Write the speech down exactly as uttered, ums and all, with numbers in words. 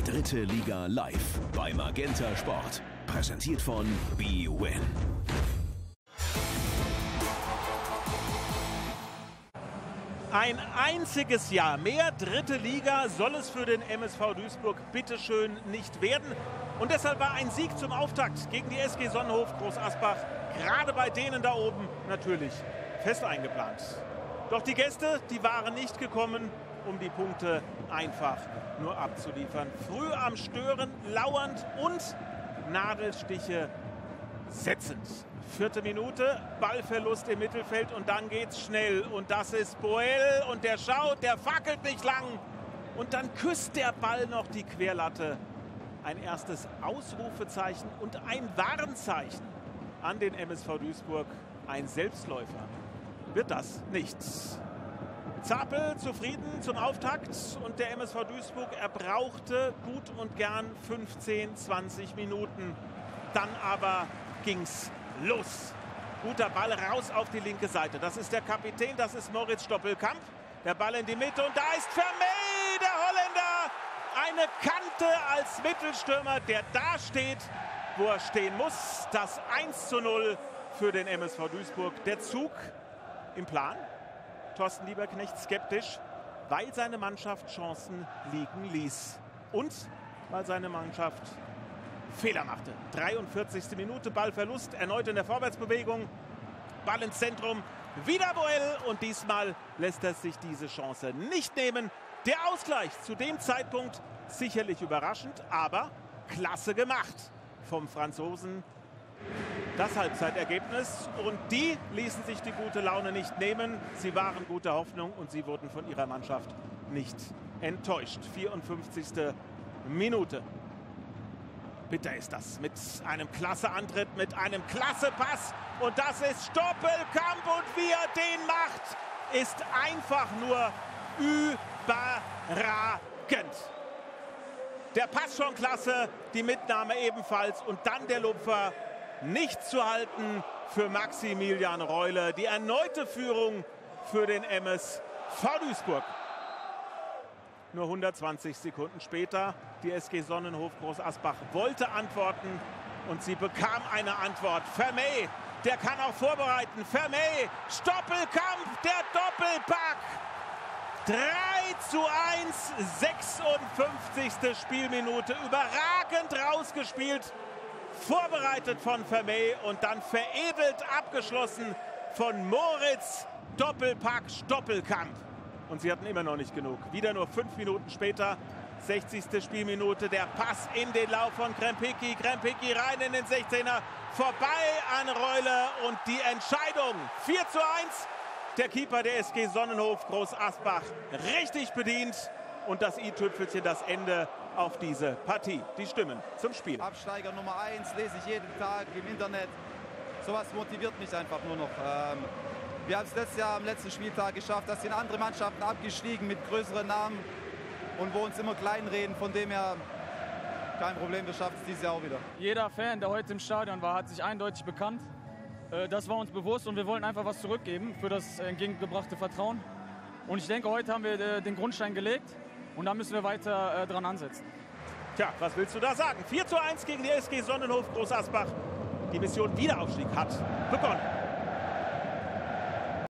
Die dritte Liga live bei Magenta Sport. Präsentiert von bwin. Ein einziges Jahr mehr dritte Liga soll es für den M S V Duisburg bitteschön nicht werden. Und deshalb war ein Sieg zum Auftakt gegen die S G Sonnenhof Groß Asbach gerade bei denen da oben natürlich fest eingeplant. Doch die Gäste, die waren nicht gekommen, um die Punkte einfach nur abzuliefern. Früh am Stören, lauernd und Nadelstiche setzend. Vierte Minute, Ballverlust im Mittelfeld und dann geht's schnell. Und das ist Boel und der schaut, der fackelt nicht lang. Und dann küsst der Ball noch die Querlatte. Ein erstes Ausrufezeichen und ein Warnzeichen an den M S V Duisburg. Ein Selbstläufer wird das nichts. Zapel zufrieden zum Auftakt und der M S V Duisburg, er brauchte gut und gern fünfzehn, zwanzig Minuten. Dann aber ging's los. Guter Ball raus auf die linke Seite. Das ist der Kapitän, das ist Moritz Stoppelkamp. Der Ball in die Mitte und da ist Vermey, der Holländer. Eine Kante als Mittelstürmer, der da steht, wo er stehen muss. Das eins zu null für den M S V Duisburg. Der Zug im Plan. Thorsten Lieberknecht skeptisch, weil seine Mannschaft Chancen liegen ließ. Und weil seine Mannschaft Fehler machte. dreiundvierzigste Minute, Ballverlust, erneut in der Vorwärtsbewegung. Ball ins Zentrum, wieder Boel und diesmal lässt er sich diese Chance nicht nehmen. Der Ausgleich zu dem Zeitpunkt sicherlich überraschend, aber klasse gemacht vom Franzosen. Das Halbzeitergebnis und die ließen sich die gute Laune nicht nehmen. Sie waren guter Hoffnung und sie wurden von ihrer Mannschaft nicht enttäuscht. vierundfünfzigste Minute. Bitter ist das mit einem klasse Antritt, mit einem klasse Pass. Und das ist Stoppelkamp und wie er den macht, ist einfach nur überragend. Der Pass schon klasse, die Mitnahme ebenfalls und dann der Lupfer. Nicht zu halten für Maximilian Reule. Die erneute Führung für den M S V Duisburg. Nur hundertzwanzig Sekunden später, die S G Sonnenhof Groß Asbach wollte antworten und sie bekam eine Antwort. Vermey, der kann auch vorbereiten. Vermey, Stoppelkamp, der Doppelpack. drei zu eins, sechsundfünfzigste Spielminute. Überragend rausgespielt. Vorbereitet von Vermey und dann veredelt abgeschlossen von Moritz Doppelpack Stoppelkamp. Und sie hatten immer noch nicht genug. Wieder nur fünf Minuten später, sechzigste Spielminute, der Pass in den Lauf von Krempicki. Krempicki rein in den sechzehner, vorbei an Reule und die Entscheidung vier zu eins. Der Keeper der S G Sonnenhof Groß Asbach richtig bedient. Und das i-Tüpfelchen, das Ende auf diese Partie. Die Stimmen zum Spiel. Absteiger Nummer eins, lese ich jeden Tag im Internet. Sowas motiviert mich einfach nur noch. Ähm, wir haben es letztes Jahr am letzten Spieltag geschafft. Da sind andere Mannschaften abgestiegen mit größeren Namen und wo uns immer kleinreden. Von dem her kein Problem, wir schaffen es dieses Jahr auch wieder. Jeder Fan, der heute im Stadion war, hat sich eindeutig bekannt. Das war uns bewusst und wir wollten einfach was zurückgeben für das entgegengebrachte Vertrauen. Und ich denke, heute haben wir den Grundstein gelegt. Und da müssen wir weiter äh, dran ansetzen. Tja, was willst du da sagen? vier zu eins gegen die S G Sonnenhof Groß Asbach. Die Mission Wiederaufstieg hat begonnen.